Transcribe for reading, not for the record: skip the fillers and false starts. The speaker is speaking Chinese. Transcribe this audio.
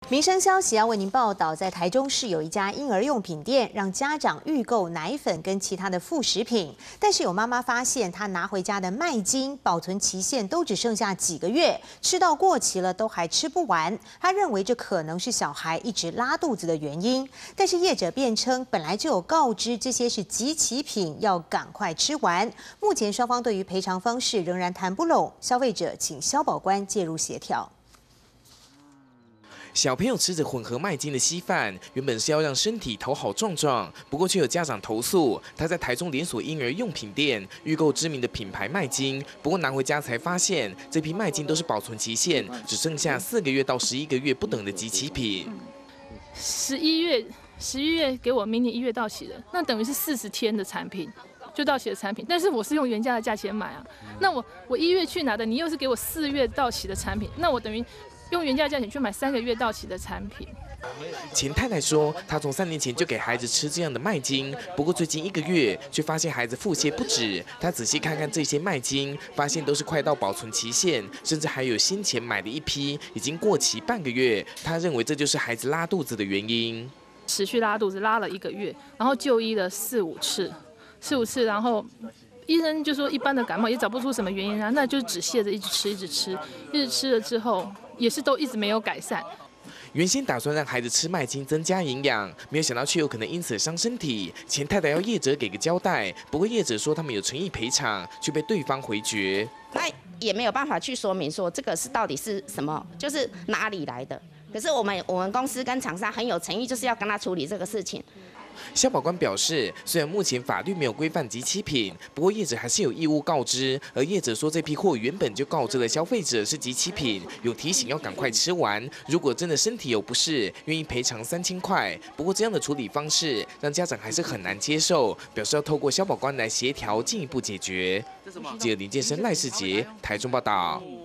民生消息要为您报道，在台中市有一家婴儿用品店，让家长预购奶粉跟其他的副食品。但是有妈妈发现，她拿回家的麦精保存期限都只剩下几个月，吃到过期了都还吃不完。她认为这可能是小孩一直拉肚子的原因。但是业者辩称，本来就有告知这些是即期品，要赶快吃完。目前双方对于赔偿方式仍然谈不拢，消费者请消保官介入协调。 小朋友吃着混合麦精的稀饭，原本是要让身体头好壮壮，不过却有家长投诉，他在台中连锁婴儿用品店预购知名的品牌麦精，不过拿回家才发现，这批麦精都是保存期限只剩下4个月到11个月不等的即期品。 11月给我明年1月到期的，那等于是40天的产品。 就到期的产品，但是我是用原价的价钱买啊。那我1月去拿的，你又是给我4月到期的产品，那我等于用原价价钱去买3个月到期的产品。 钱太太说，她从3年前就给孩子吃这样的麦精，不过最近1个月却发现孩子腹泻不止。她仔细看看这些麦精，发现都是快到保存期限，甚至还有先前买的一批已经过期半个月。她认为这就是孩子拉肚子的原因。 持续拉肚子拉了1个月，然后就医了4、5次。 4、5次，然后医生就说一般的感冒也找不出什么原因啊，那就只泻着一直吃，一直吃了之后也是都一直没有改善。 原先打算让孩子吃麦精增加营养，没有想到却有可能因此伤身体。钱太太要业者给个交代，不过业者说他们有诚意赔偿，却被对方回绝。 那也没有办法去说明说这个是到底是什么，就是哪里来的。可是我们公司跟厂商很有诚意，就是要跟他处理这个事情。 消保官表示，虽然目前法律没有规范即期品，不过业者还是有义务告知。而业者说，这批货原本就告知了消费者是即期品，有提醒要赶快吃完。如果真的身体有不适，愿意赔偿3000块。不过这样的处理方式让家长还是很难接受，表示要透过消保官来协调，进一步解决。记者林建生、赖世杰，台中报道。